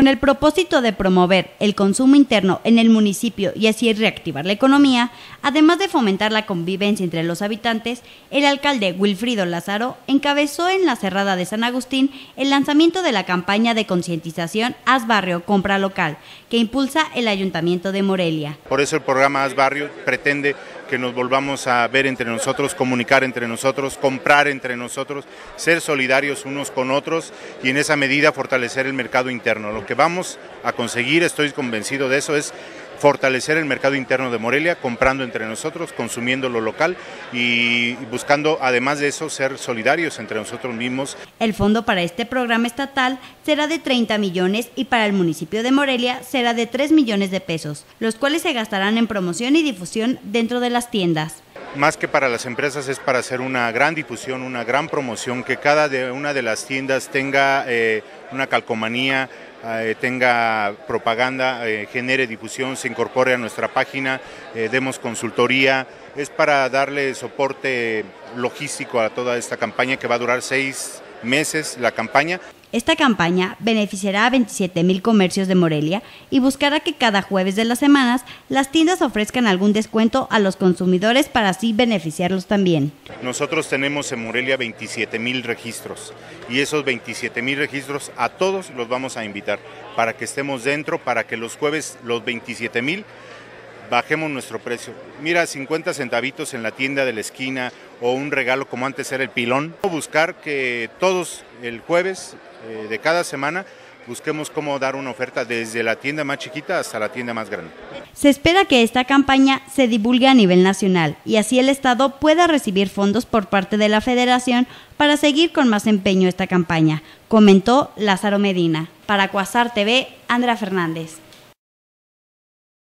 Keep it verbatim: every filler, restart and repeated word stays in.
Con el propósito de promover el consumo interno en el municipio y así reactivar la economía, además de fomentar la convivencia entre los habitantes, el alcalde Wilfrido Lázaro encabezó en la Cerrada de San Agustín el lanzamiento de la campaña de concientización Haz Barrio, Compra Local, que impulsa el Ayuntamiento de Morelia. Por eso el programa Haz Barrio pretende que nos volvamos a ver entre nosotros, comunicar entre nosotros, comprar entre nosotros, ser solidarios unos con otros y en esa medida fortalecer el mercado interno. Lo que vamos a conseguir, estoy convencido de eso, es fortalecer el mercado interno de Morelia, comprando entre nosotros, consumiendo lo local y buscando, además de eso, ser solidarios entre nosotros mismos. El fondo para este programa estatal será de treinta millones y para el municipio de Morelia será de tres millones de pesos, los cuales se gastarán en promoción y difusión dentro de las tiendas. Más que para las empresas es para hacer una gran difusión, una gran promoción, que cada de una de las tiendas tenga eh, una calcomanía, eh, tenga propaganda, eh, genere difusión, se incorpore a nuestra página, eh, demos consultoría. Es para darle soporte logístico a toda esta campaña que va a durar seis meses la campaña. Esta campaña beneficiará a veintisiete mil comercios de Morelia y buscará que cada jueves de las semanas las tiendas ofrezcan algún descuento a los consumidores para así beneficiarlos también. Nosotros tenemos en Morelia veintisiete mil registros y esos veintisiete mil registros a todos los vamos a invitar para que estemos dentro, para que los jueves los veintisiete mil bajemos nuestro precio. Mira, cincuenta centavitos en la tienda de la esquina o un regalo como antes era el pilón. Buscar que todos el jueves eh, de cada semana busquemos cómo dar una oferta desde la tienda más chiquita hasta la tienda más grande. Se espera que esta campaña se divulgue a nivel nacional y así el Estado pueda recibir fondos por parte de la Federación para seguir con más empeño esta campaña, comentó Lázaro Medina. Para Cuasar T V, Andrea Fernández.